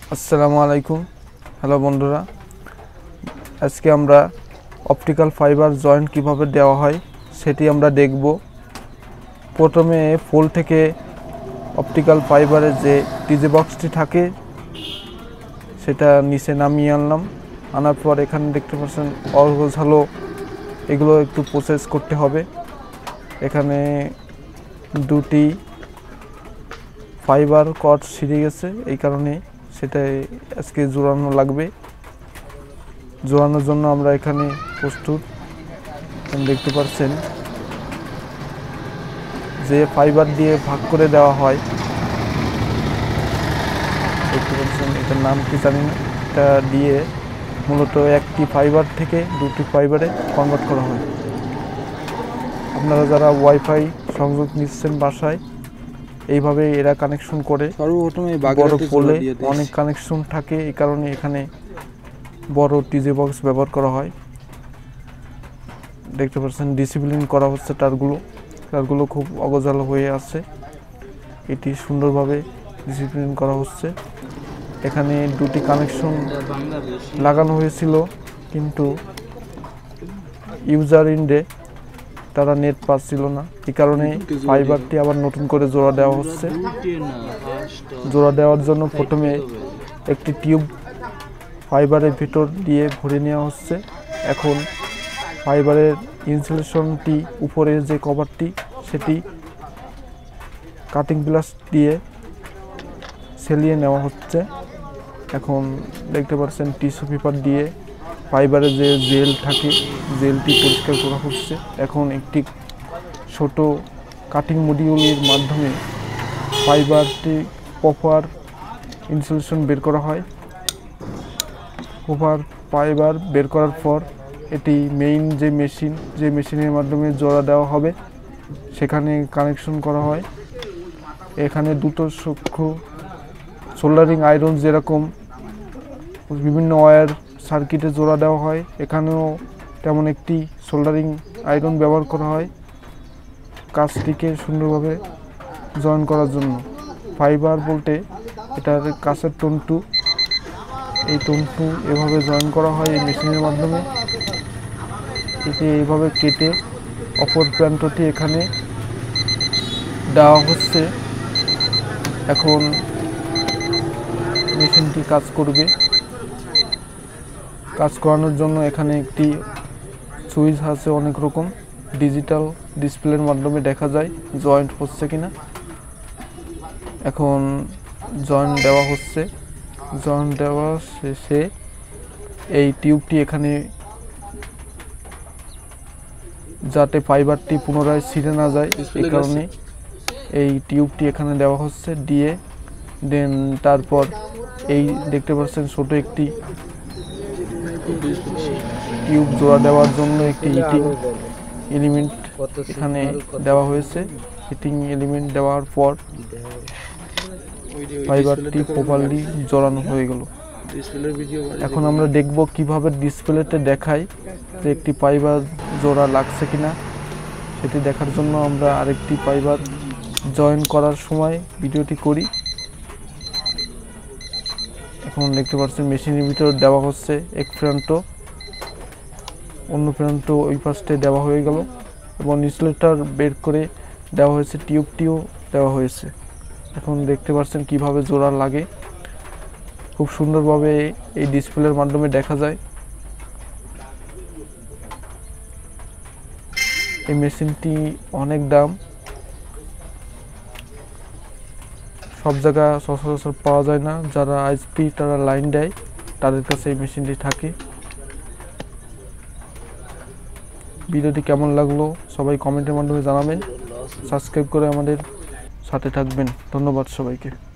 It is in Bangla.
আসসালামু আলাইকুম। হ্যালো বন্ধুরা, আজকে আমরা অপটিক্যাল ফাইবার জয়েন্ট কিভাবে দেওয়া হয় সেটি আমরা দেখব। প্রথমে পোল থেকে অপটিক্যাল ফাইবারের যে টিজি বক্সটি থাকে সেটা নিচে নামিয়ে আনার পর এখানে দেখতে পাচ্ছেন অগোছালো এগুলো একটু প্রসেস করতে হবে। এখানে দুটি ফাইবার কট ছিঁড়ে গেছে, এই কারণে সেটাই আজকে জোড়ানো লাগবে। জোড়ানোর জন্য আমরা এখানে প্রস্তুত। দেখতে পাচ্ছেন যে ফাইবার দিয়ে ভাগ করে দেওয়া হয়, দেখতে পাচ্ছেন এটার নাম কি জানি না, এটা দিয়ে মূলত একটি ফাইবার থেকে দুটি ফাইবারে কনভার্ট করা হয়। আপনারা যারা ওয়াইফাই সংযোগ নিচ্ছেন বাসায়, এইভাবে এরা কানেকশন করে। বড় পোলে অনেক কানেকশন থাকে, এই কারণে এখানে বড় টিজি বক্স ব্যবহার করা হয়। দেখতে পাচ্ছেন ডিসিপ্লিন করা হচ্ছে, তারগুলো খুব অগোছালো হয়ে আছে, এটি সুন্দরভাবে ডিসিপ্লিন করা হচ্ছে। এখানে দুটি কানেকশন লাগানো হয়েছিল, কিন্তু ইউজার ইন্ডে তারা নেট পাচ্ছিল না, এই কারণে ফাইবারটি আবার নতুন করে জোড়া দেওয়া হচ্ছে। জোড়া দেওয়ার জন্য প্রথমে একটি টিউব ফাইবারের ভিতর দিয়ে ভরে নেওয়া হচ্ছে। এখন ফাইবারের ইনসুলেশনটি, উপরের যে কভারটি, সেটি কাটিং প্লাস দিয়ে সেলিয়ে নেওয়া হচ্ছে। এখন দেখতে পাচ্ছেন টিস্যু পেপার দিয়ে ফাইবারের যে জেল থাকে, জেলটি পরিষ্কার করা হচ্ছে। এখন একটি ছোট কাটিং মডিউলের মাধ্যমে ফাইবারটি প্রপার ইনসুলেশন বের করা হয়। প্রপার ফাইবার বের করার পর এটি মেইন যে মেশিনের মাধ্যমে জোড়া দেওয়া হবে সেখানে কানেকশন করা হয়। এখানে দুটো সূক্ষ্ম সোল্ডারিং আয়রন যেরকম বিভিন্ন ওয়্যার সার্কিটে জোড়া দেওয়া হয়, এখানেও তেমন একটি সোল্ডারিং আয়রন ব্যবহার করা হয় কাজটিকে সুন্দরভাবে জয়েন করার জন্য। ফাইবার বলতে এটার কাছের তন্তু, এই তন্তু এভাবে জয়েন করা হয় এই মেশিনের মাধ্যমে। এটি এইভাবে কেটে অপর প্রান্তটি এখানে দেওয়া হচ্ছে। এখন মেশিনটি কাজ করবে। কাজ করানোর জন্য এখানে একটি সুইচ আছে অনেক রকম, ডিজিটাল ডিসপ্লের মাধ্যমে দেখা যায় জয়েন্ট হচ্ছে কিনা। এখন জয়েন্ট দেওয়া হচ্ছে। জয়েন্ট দেওয়া শেষে এই টিউবটি এখানে, যাতে ফাইবারটি পুনরায় ছিঁড়ে না যায়, এই কারণে এই টিউবটি এখানে দেওয়া হচ্ছে। দিয়ে দেন তারপর এই দেখতে পাচ্ছেন ছোট একটি টিউব জোড়া দেওয়ার জন্য একটি হিটিং এলিমেন্ট এখানে দেওয়া হয়েছে। হিটিং এলিমেন্ট দেওয়ার পর ফাইবারটি প্রপারলি জড়ানো হয়ে গেল। এখন আমরা দেখব কিভাবে ডিসপ্লেতে দেখায় যে একটি ফাইবার জোড়া লাগছে কিনা। সেটি দেখার জন্য আমরা আরেকটি ফাইবার জয়েন করার সময় ভিডিওটি করি। এখন দেখতে পাচ্ছেন মেশিনের ভিতর দেওয়া হচ্ছে এক প্রান্ত, অন্য প্রান্ত ওই পাশে দেওয়া হয়ে গেল এবং ইনসুলেটর বের করে দেওয়া হয়েছে, টিউবটিও দেওয়া হয়েছে। এখন দেখতে পাচ্ছেন কিভাবে জোড়া লাগে, খুব সুন্দরভাবে এই ডিসপ্লের মাধ্যমে দেখা যায়। এই মেশিনটি অনেক দাম, সব জায়গা সচরাচর পাওয়া যায় না। যারা আইএসপি তারা লাইন দেয়, তাদের কাছে এই মেশিনটি থাকে। ভিডিওটি কেমন লাগলো সবাই কমেন্টের মাধ্যমে জানাবেন। সাবস্ক্রাইব করে আমাদের সাথে থাকবেন। ধন্যবাদ সবাইকে।